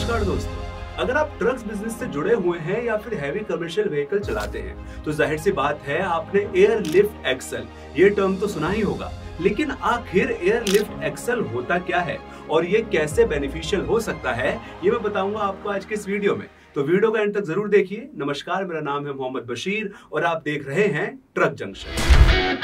नमस्कार दोस्तों, अगर आप ट्रक्स बिजनेस से जुड़े हुए हैं या फिर हैवी कमर्शियल व्हीकल चलाते हैं तो जाहिर सी बात है आपने एयर लिफ्ट एक्सल ये टर्म तो सुना ही होगा। लेकिन आखिर एयर लिफ्ट एक्सल होता क्या है और ये कैसे बेनिफिशियल हो सकता है ये मैं बताऊंगा आपको आज के इस वीडियो में। तो वीडियो का एंड तक जरूर देखिए। नमस्कार, मेरा नाम है मोहम्मद बशीर और आप देख रहे हैं truck junction.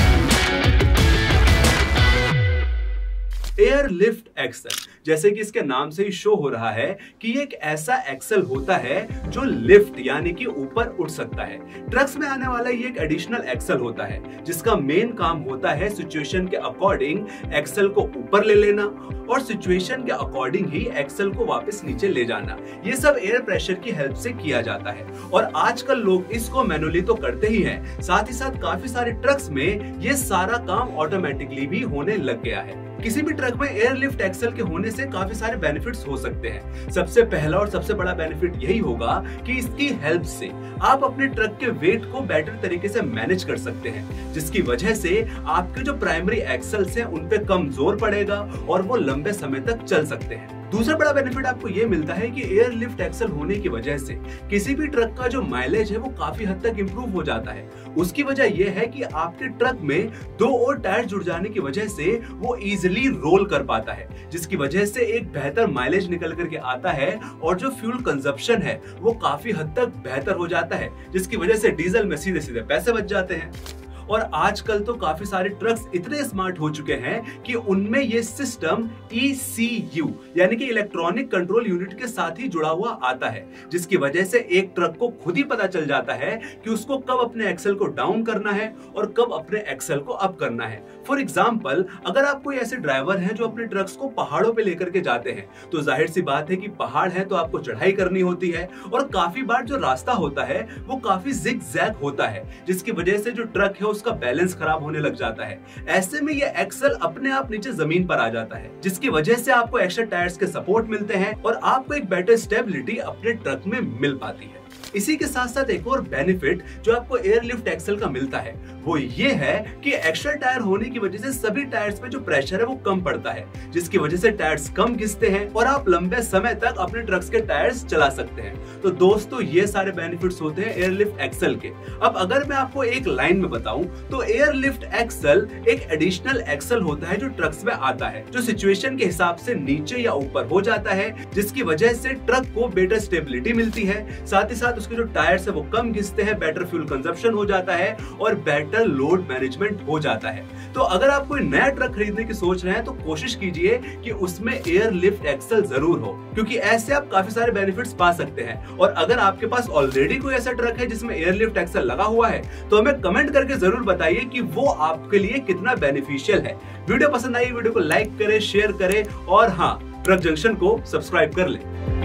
Air lift axle, जैसे कि इसके नाम से ही शो हो रहा है कि ये एक ऐसा एक्सल होता है जो लिफ्ट यानी कि ऊपर उठ सकता है। ट्रक्स में आने वाला ये एक एडिशनल एक्सल होता है जिसका मेन काम होता है सिचुएशन के अकॉर्डिंग एक्सल को ऊपर ले लेना और सिचुएशन के अकॉर्डिंग ही एक्सल को वापस नीचे ले जाना। ये सब एयर प्रेशर की हेल्प से किया जाता है और आजकल लोग इसको मैनुअली तो करते ही हैं, साथ ही साथ काफी सारे ट्रक्स में ये सारा काम ऑटोमेटिकली भी होने लग गया है। किसी भी ट्रक में एयर लिफ्ट एक्सल के होने से काफी सारे बेनिफिट्स हो सकते हैं। सबसे पहला और सबसे बड़ा बेनिफिट यही होगा कि इसकी हेल्प से आप अपने ट्रक के वेट को बेटर तरीके से मैनेज कर सकते हैं, जिसकी वजह से आपके जो प्राइमरी एक्सल्स हैं उन पे कम जोर पड़ेगा और वो लंबे समय तक चल सकते हैं। दूसरा बड़ा बेनिफिट आपको ये मिलता है कि एयर लिफ्ट एक्सल होने की वजह से किसी भी ट्रक का जो माइलेज है वो काफी हद तक इंप्रूव हो जाता है। उसकी वजह यह है कि आपके ट्रक में 2 और टायर जुड़ जाने की वजह से वो इजीली रोल कर पाता है, जिसकी वजह से एक बेहतर माइलेज निकल करके आता है और जो फ्यूल कंजप्शन है वो काफी हद तक बेहतर हो जाता है, जिसकी वजह से डीजल में सीधे सीधे पैसे बच जाते हैं। और आजकल तो काफी सारे ट्रक्स इतने स्मार्ट हो चुके हैं कि उनमें ये सिस्टम ECU यानी कि इलेक्ट्रॉनिक कंट्रोल यूनिट के साथ ही जुड़ा हुआ आता है, जिसकी वजह से एक ट्रक को खुद ही पता चल जाता है कि उसको कब अपने एक्सल को डाउन करना है और कब अपने एक्सल को अप करना है। फॉर एग्जाम्पल, अगर आप कोई ऐसे ड्राइवर हैं जो अपने ट्रक्स को पहाड़ों पे लेकर के जाते हैं तो जाहिर सी बात है कि पहाड़ है तो आपको चढ़ाई करनी होती है और काफी बार जो रास्ता होता है वो काफी जिग जैग होता है, जिसकी वजह से जो ट्रक है उसका बैलेंस खराब होने लग जाता है। ऐसे में ये एक्सल अपने आप नीचे जमीन पर आ जाता है, जिसकी वजह से आपको एक्स्ट्रा टायर्स के सपोर्ट मिलते हैं और आपको एक बेटर स्टेबिलिटी अपने ट्रक में मिल पाती है। इसी के साथ साथ एक और बेनिफिट जो आपको एयर लिफ्ट एक्सल का मिलता है वो ये है कि एक्स्ट्रा टायर होने की वजह से सभी टायर्स में जो प्रेशर है वो कम पड़ता है, जिसकी वजह से टायर्स कम घिसते हैं और आप लंबे समय तक अपने ट्रक्स के टायर्स चला सकते हैं। तो दोस्तों, ये सारे बेनिफिट्स होते हैं एयर लिफ्ट एक्सल के। अब अगर मैं आपको एक लाइन में बताऊं तो एयर लिफ्ट एक्सल एक एडिशनल एक्सल होता है जो ट्रक्स में आता है, जो सिचुएशन के हिसाब से नीचे या ऊपर हो जाता है, जिसकी वजह से ट्रक को बेटर स्टेबिलिटी मिलती है। साथ ही साथ उसके जो टायर्स है वो कम घिसते हैं, बेटर फ्यूल कंजप्शन हो जाता है और बेटर लोड मैनेजमेंट हो जाता है। तो अगर आप कोई नया ट्रक खरीदने की सोच रहे हैं तो कोशिश कीजिए कि उसमें एयर लिफ्ट एक्सल जरूर हो, क्योंकि ऐसे आप काफी सारे बेनिफिट्स पा सकते हैं। और अगर आपके पास ऑलरेडी कोई ऐसा ट्रक है जिसमें एयर लिफ्ट एक्सल लगा हुआ है तो हमें कमेंट करके जरूर बताइए कि वो आपके लिए कितना बेनिफिशियल है। वीडियो पसंद आई वीडियो को लाइक करें, शेयर करें और हाँ, ट्रक जंक्शन को सब्सक्राइब कर लें।